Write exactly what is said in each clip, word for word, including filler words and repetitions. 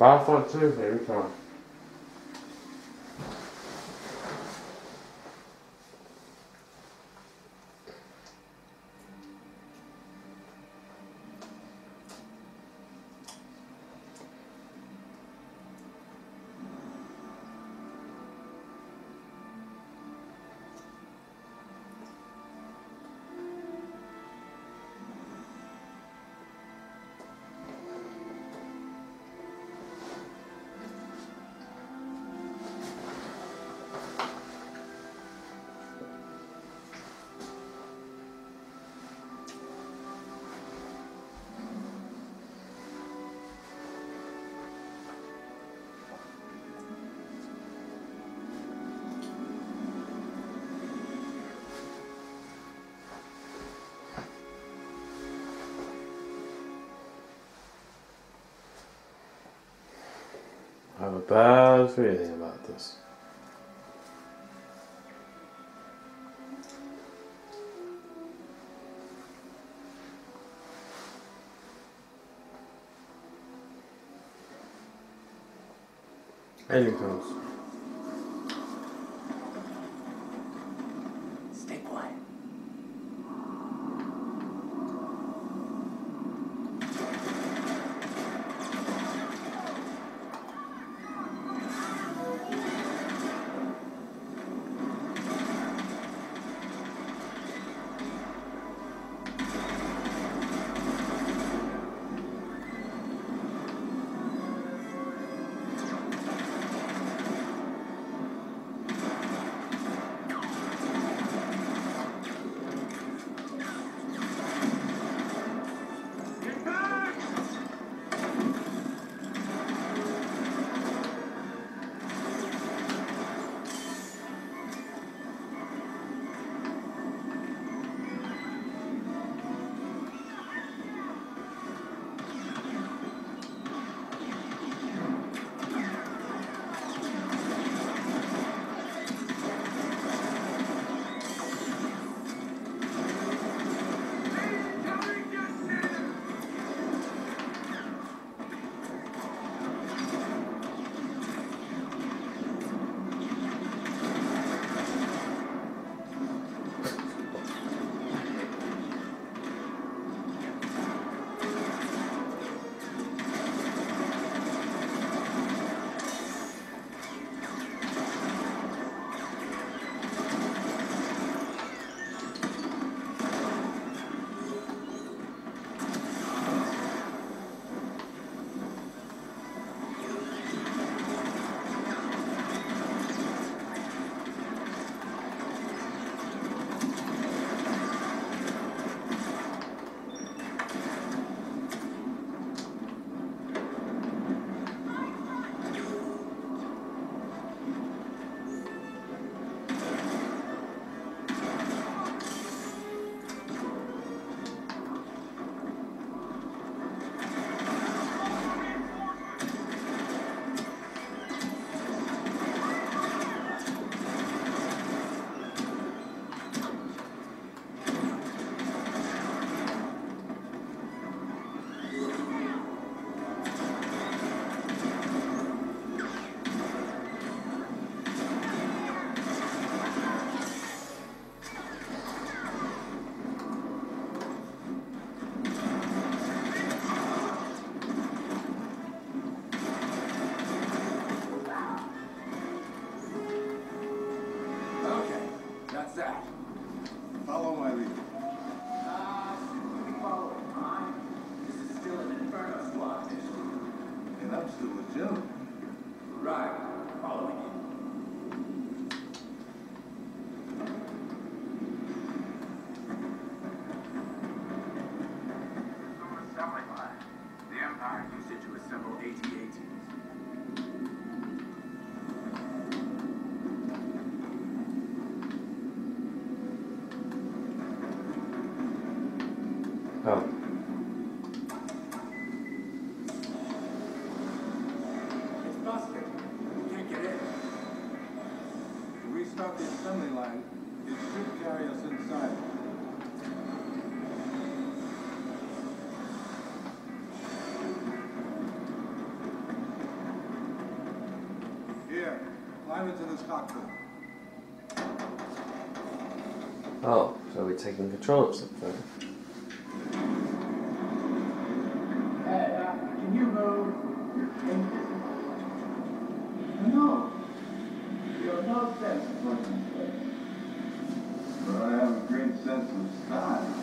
five foot two, here we come. I have a bad feeling about this. Alien comes. Stay quiet. Oh. It's busted. We can't get in. To restart the assembly line, it should carry us inside. Climb into this cockpit. Oh, so we're taking control of something. Hey, uh, can you move? No, You're no sense of what you say. but I have a great sense of style.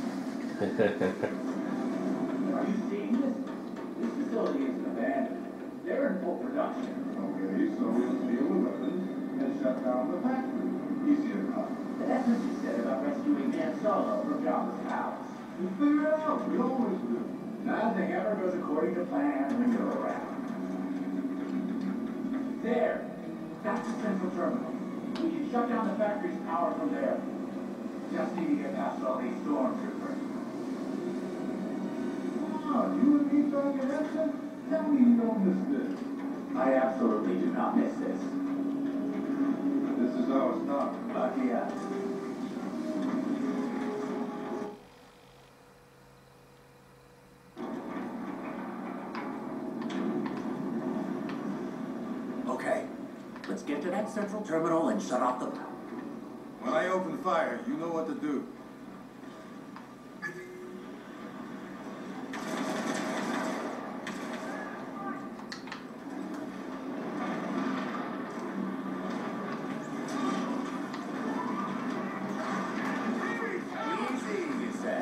Are you seeing this? This facility isn't abandoned. They're in full production. Okay, so we'll steal the weapons and shut down the factory. Easy enough. That's what you said about rescuing Han Solo from Jabba's house. We figure it out. We always do. Nothing ever goes according to plan when you're around. There. That's the central terminal. We can shut down the factory's power from there. Just need to get past all these stormtroopers. Ah, you and me talking action? Tell me you don't miss this. I absolutely do not miss this. This is how it's done. But yeah. Okay, let's get to that central terminal and shut off the power. When I open fire, you know what to do. Easy, you say.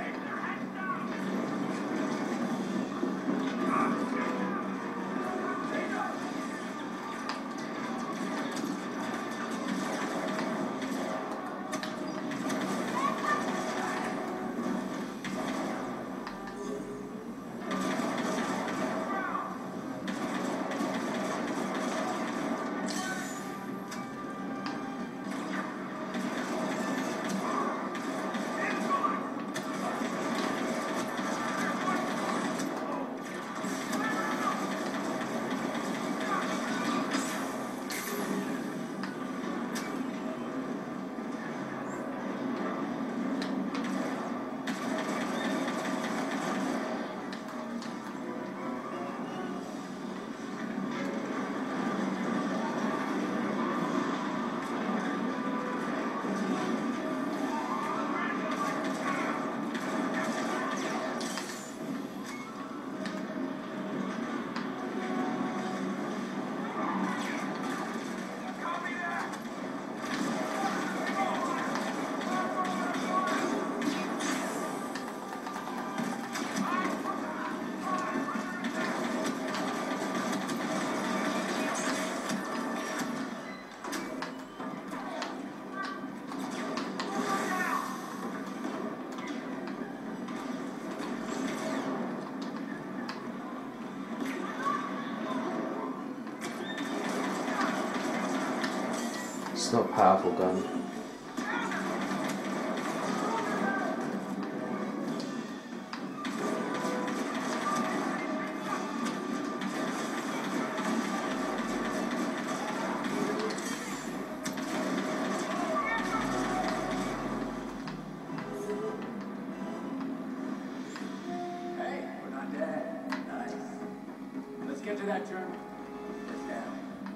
It's not a powerful gun. Hey, we're not dead. Nice. Let's get to that terminal. It's down.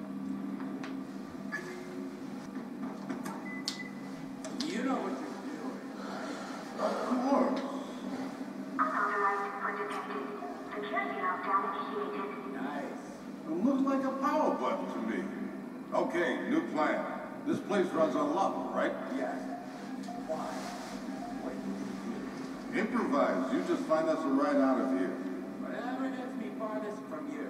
You know what you're doing, right? Of course. Unauthorized input detected. Security lockdown initiated. Nice. It looks like a power button to me. Okay, new plan. This place runs on lava, right? Yes. Why? Wait. Improvise. You just find us a ride out of here. Whatever gets me farthest from you.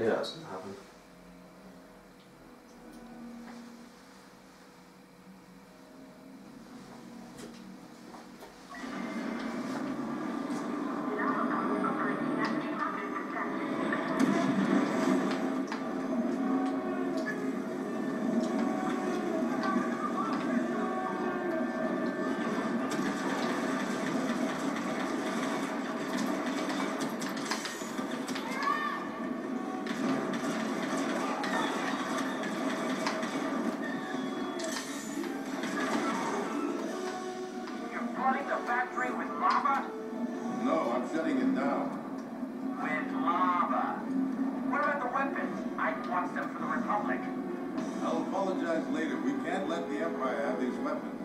knew that was going to happen. Flooding the factory with lava? No, I'm shutting it down. With lava. What about the weapons? I want them for the Republic. I'll apologize later. We can't let the Empire have these weapons.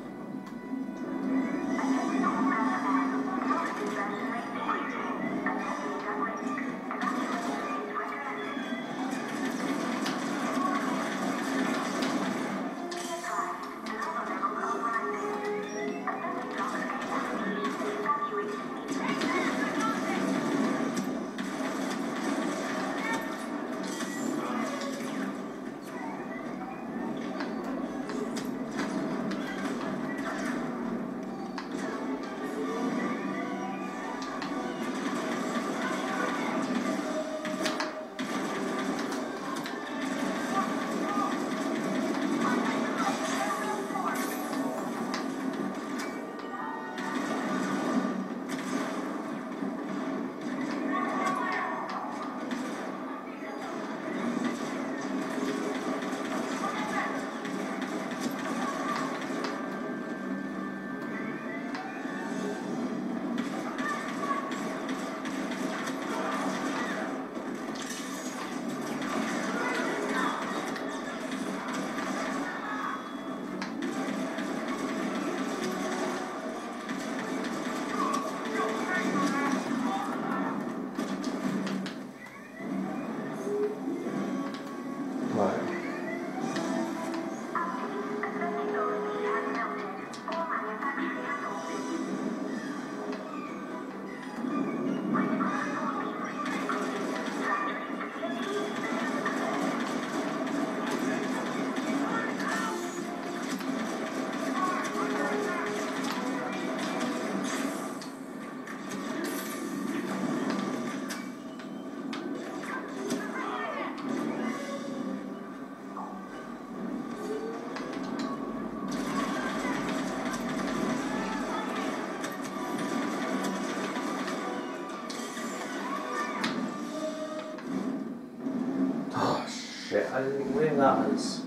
Shit, I didn't win that as.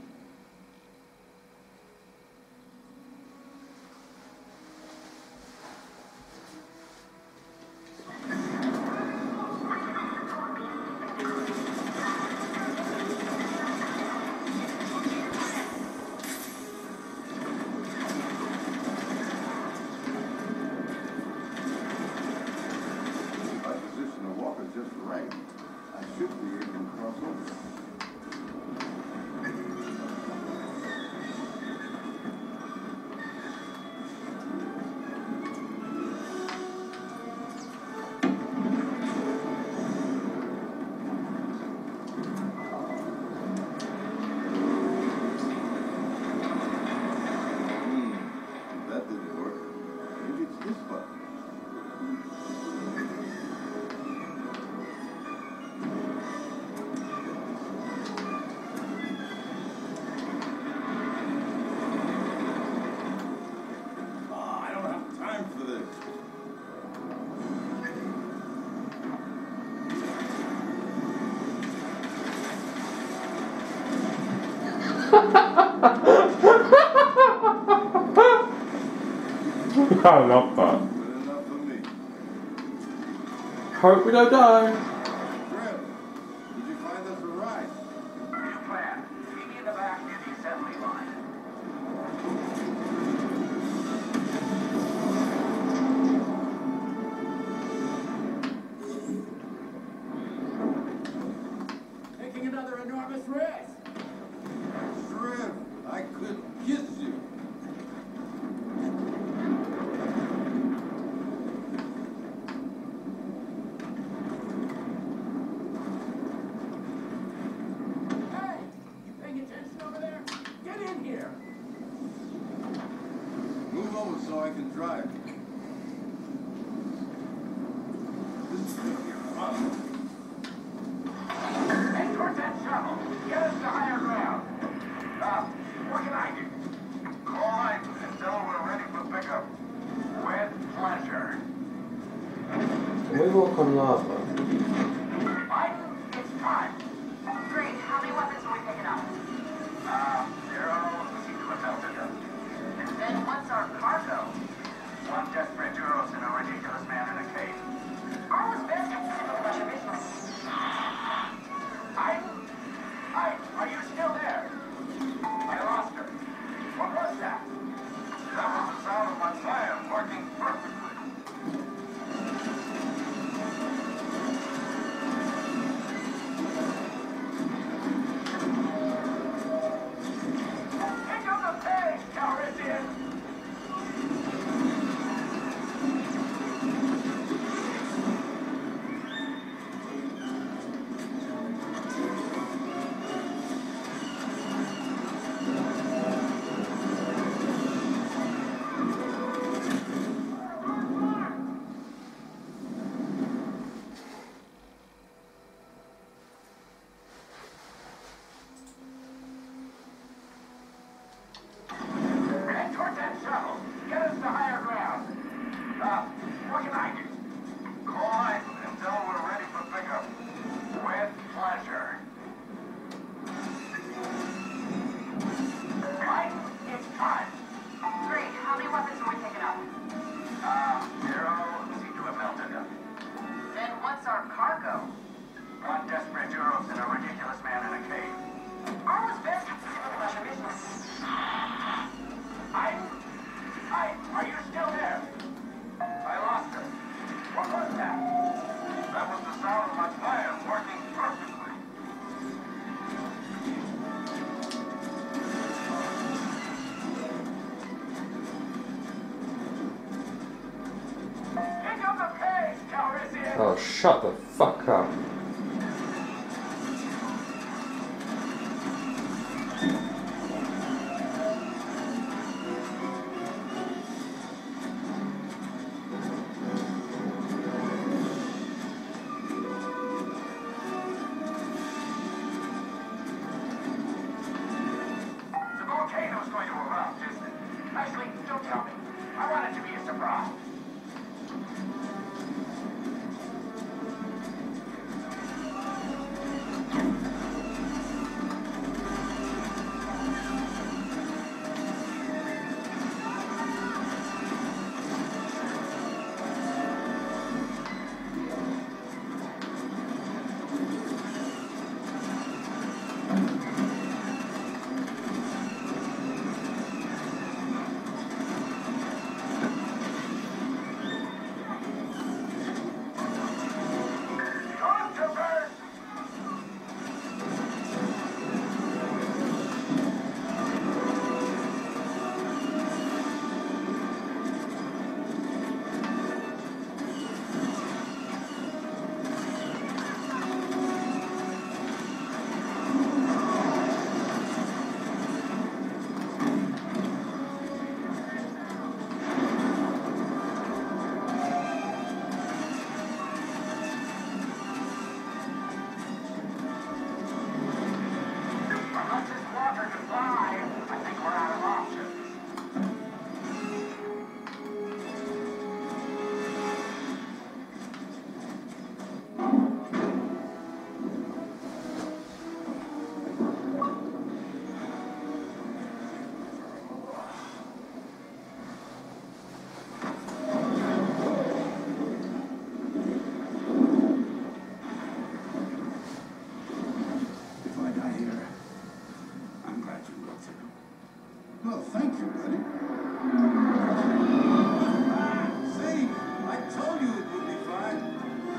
My position of walk is just right. I should be able to cross over. Hmm, that didn't work. Maybe it's this button. Ah, I don't have time for this. I love that. Good enough for me. Hope we don't die. Grim, did you find us a ride? New plan. Meet me in the back near the assembly line. Taking another enormous risk. Shrimp, I could kiss you. can drive. Head towards that shuttle. Get us to higher ground. Uh, what can I do? Call in and tell them we're ready for pickup. With pleasure. Can we walk on lava? Biden, it's time. Great. How many weapons are we picking up? Uh, zero sequence altitude. And then what's our cargo? One desperate Duros and a ridiculous man in a cave. Our was best at simple pleasure business. I, I, are you still there? I lost her. What was that? That was the sound of my plan working perfectly. Pick up the pace, Calrissian! Head towards that shuttle. Get us to higher ground. Uh, what can I do? Call in and tell them we're ready for pickup. With pleasure. Biden, it's time. Great. How many weapons are we picking up? Uh, zero C two M altitude. Then what's our cargo? One desperate Duros and a ridiculous man in a cave. Our was best at simple pleasure business. I, I, are you still there? I lost her. What was that? That was the sound of my plan working perfectly. Pick up the pace, Calrissian! Oh, shut the fuck up. The volcano's going to erupt, isn't it? Actually, don't tell me. I want it to be a surprise. Stormtroopers! Unless this walker can fly, I think we're out of options. If I die here, I'm glad you will too. Well, thank you, buddy. See, I told you it would be fine.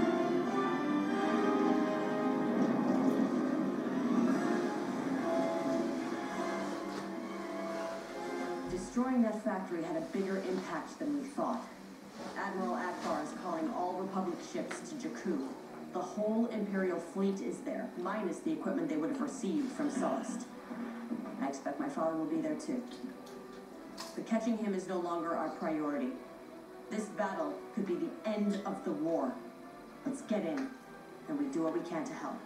Destroying that factory had a bigger impact than we thought. Admiral Akbar is calling all Republic ships to Jakku. The whole Imperial fleet is there, minus the equipment they would have received from Sullust. I expect my father will be there too. but catching him is no longer our priority. This battle could be the end of the war. Let's get in, and we do what we can to help.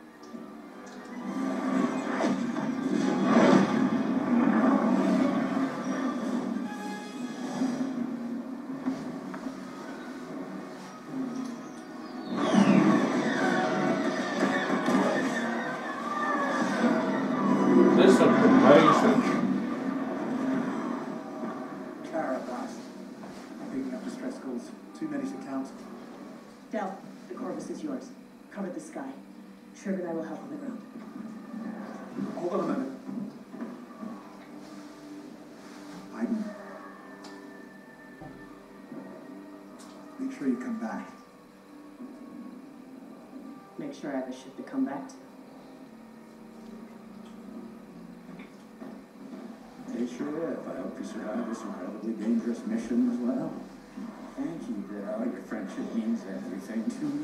This is amazing. Kara, blast. Picking up distress calls. Too many to count. Del, the Corvus is yours. Cover the sky. Shriv and I will help on the ground. Hold on a moment. Aiden. Make sure you come back. Make sure I have a ship to come back to. Hey, sure, if I hope you survive this incredibly dangerous mission as well. Thank you, Dale. Your friendship means everything to me.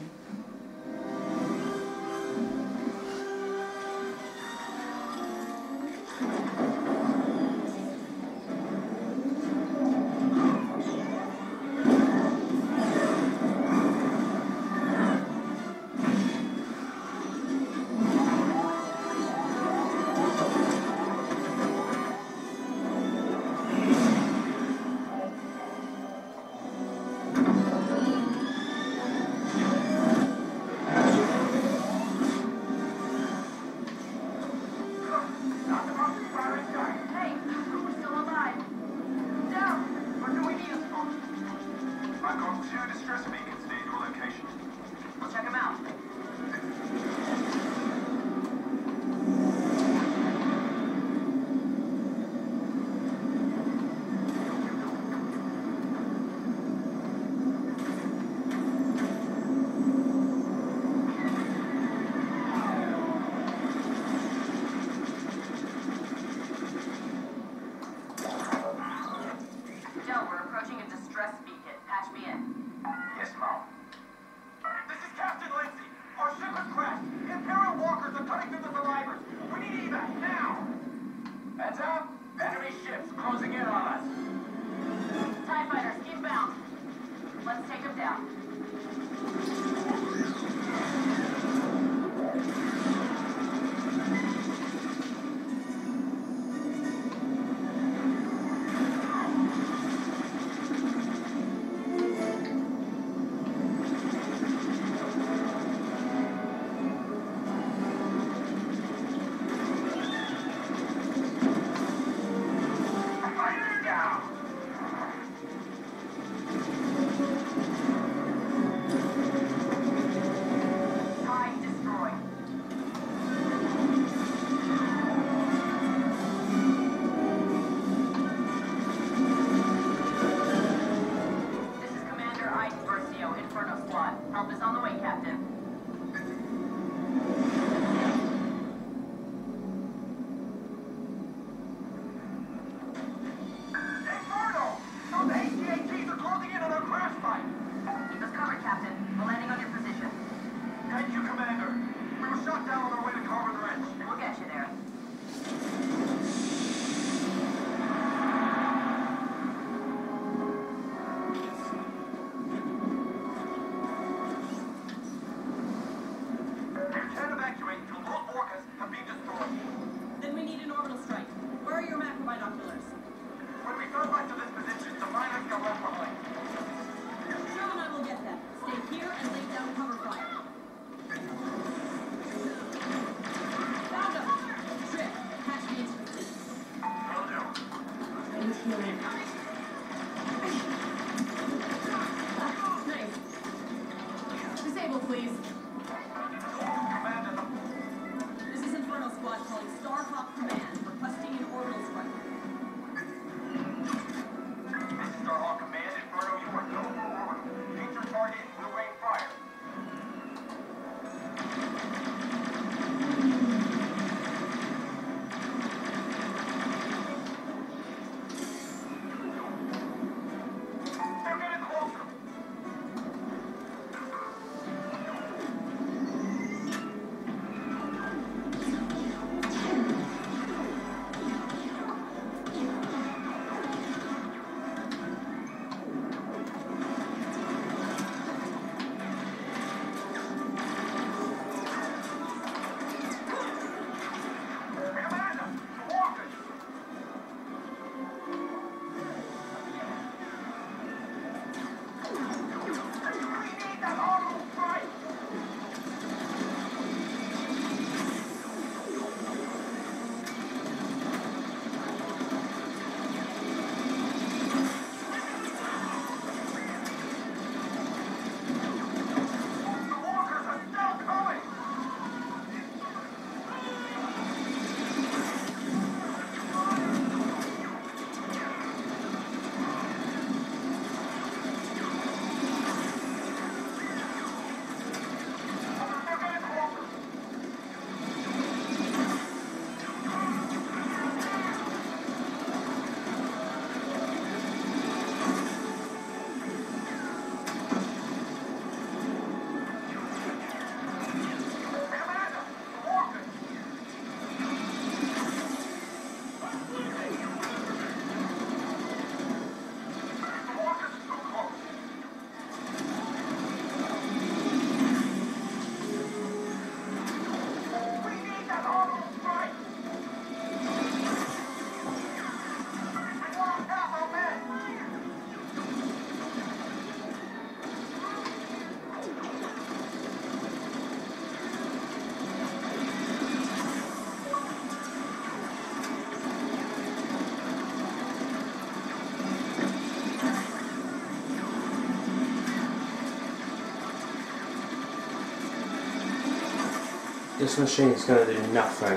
This machine's going to do nothing.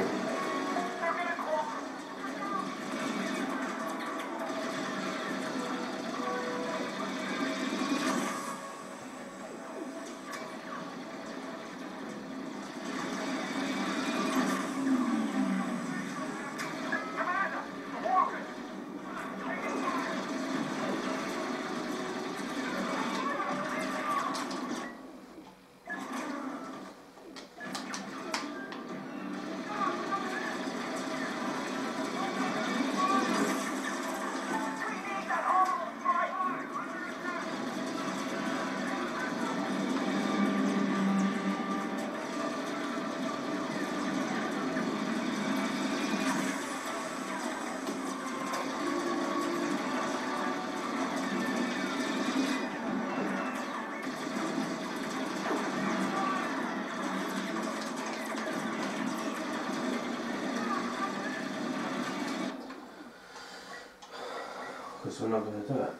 Because we're not going to do it.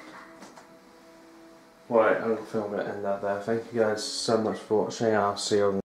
Right, I'm going to film it and end that there. Thank you guys so much for watching. I'll see you on